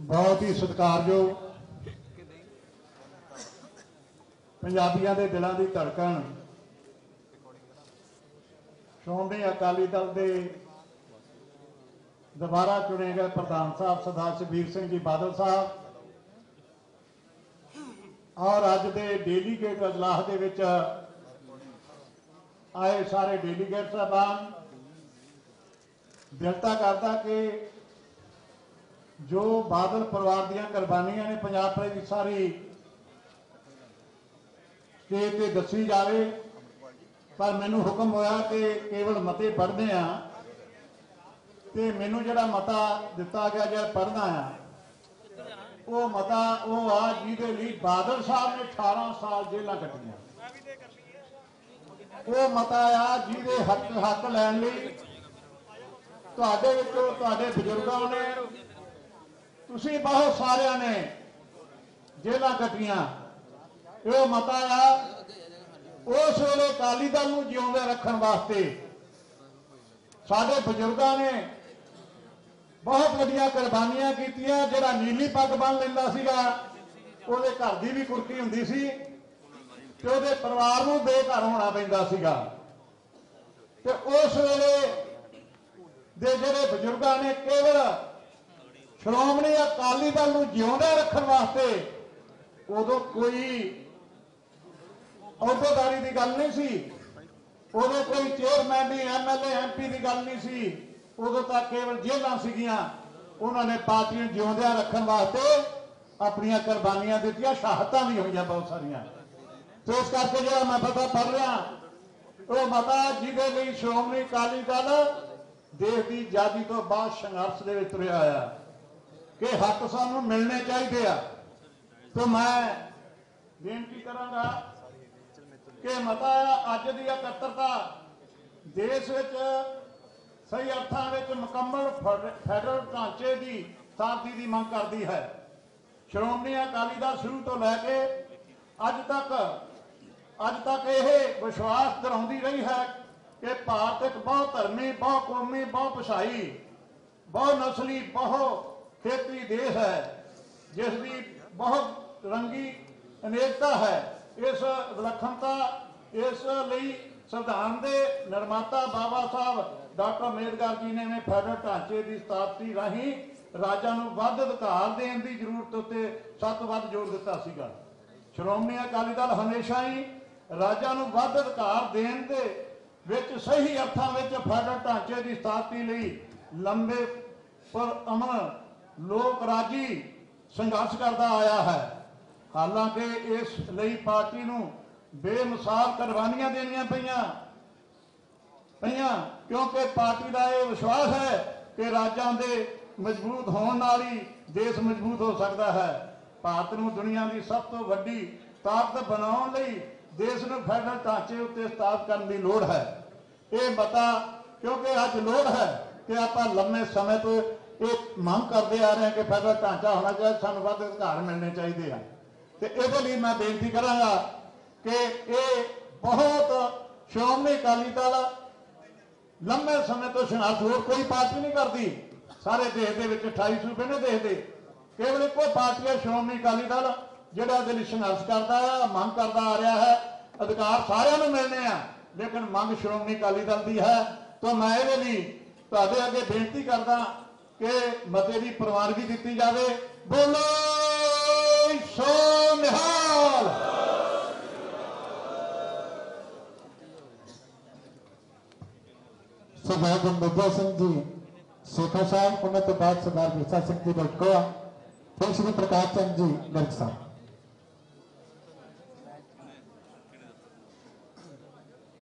बहुत ही सत्कारयोग पंजाबियों के दिलों की धड़कन श्रोमणी अकाली दल के दोबारा चुने गए प्रधान साहब सरदार सुखबीर सिंह जी बादल साहब और अज के डेलीगेट अजलास के विच आए सारे डेलीगेट साहबान दिलता करता कि जो बादल परिवार दी कुर्बानियां ने पंजाब की सारी स्टेज से दसी जाए। पर मैनू हुक्म होया कि केवल मते पढ़ने मैनू जिहड़ा मता दिता गया जो पढ़ना वो मता वो जिहदे लई बादल साहब ने 18 साल जेलां कट्टियां। वो मता जिहदे हक लैण लई तुहाडे विचों तुहाडे बजुर्गों ने तुसीं बहुत सारियां ने जेलां कट्टियां। वो मता उस वेले अकाली दल नूं जिउंदे रखण वास्ते साडे बजुर्गों ने बहुत वड्डियां कुर्बानियां कीतियां। जिहड़ा नीली पग बन लैंदा सीगा उहदे घर दी भी कुर्की हुंदी सी ते उहदे परिवार नूं बेघर होना पैंदा सीगा। ते उस वेले दे जिहड़े बजुर्गों ने केवल श्रोमणी अकाली दल नूं जिउंदे रखण वास्ते उदों कोई अहुदेदारी की गल नहीं सी, उदों कोई चेयरमैन दी MLA MP की गल नहीं सी, उदों तक केवल जेलां सीगियां। उन्होंने पार्टी नूं जिउंदियां रखण वास्ते अपनियां कुर्बानियां दित्तियां, शहादतां भी होईयां बहुत सारियां। तो इस करके जिहड़ा मैं पता पढ़ रहा वो मता जिहदे लई श्रोमणी अकाली दल देश की आजादी तो बाद संघर्ष दे विच तुरिया आया कि हक सानूं मिलने चाहिए। तो मैं बेनती करांगा कि मता अज की इकत्तरता देश विच सही अर्थां विच मुकम्मल फैडरल ढांचे की स्थापति की मंग करती है। श्रोमणी अकाली दल शुरू तो लैके अज तक यह विश्वास दिलाउंदी रही है कि भारत एक बहुत धर्मी, बहुत कौमी, बहुत भाषाई, बहुत नस्ली, बहुत खेतरी देश है जिसकी बहुत रंगी अनेकता है। इस विलक्षणता इस लई संविधान के निर्माता बाबा साहब डॉक्टर अम्बेडकर जी ने फैडरल ढांचे की स्थापति राही राज्यां नूं वध अधिकार देण की जरूरत उत्ते सब तो वध जोर दिता सीगा। श्रोमणी अकाली दल हमेशा ही राज्यां नूं वध अधिकार देण दे विच सही अर्थां विच फैडरल ढांचे की स्थापति लई लंबे पर अमन लोक राजी संघर्ष करता आया है। हालांकि इस लई पार्टी नूं बेमिसाल कुर्बानियां देनियां पईयां क्योंकि पार्टी का यह विश्वास है कि राज्यों के मजबूत होने नाल ही देश मजबूत हो सकता है। भारत नूं दुनिया की सब तो वड्डी ताकत बनाउण लई देश नूं फैडरल ढांचे उत्ते स्थापित करने की लोड़ है। ये मता क्योंकि अज लोड़ है कि आपां लंबे समय तो एक मांग करते आ रहे हैं कि फैडरल ढांचा होना चाहिए, सानूं वध अधिकार मिलने चाहिए हैं। तो ये मैं बेनती करांगा कि ये बहुत श्रोमणी अकाली दल लंबे समय तो संघर्ष होर कोई पार्टी नहीं करती। सारे देश के 28 सूबे ने देश के केवल एक पार्टी है श्रोमणी अकाली दल जिहड़ा इहदे लई संघर्ष करता है, मांग करता आ रहा है। अधिकार सारिਆਂ ਨੂੰ मिलने हैं लेकिन मंग श्रोमणी अकाली दल की है। तो मैं इहदे लई तुहाडे अगे बेनती करदा कि मते की प्रवानगी दी जाए। बोलो सो निहाल। सरदार बंदोबा सिंह जी सेठा साहब, उन्होंने तो बाद सरदार विरसा सिंह जी बटकोआ, फिर श्री प्रकाश चंद जी गर्ग साहब।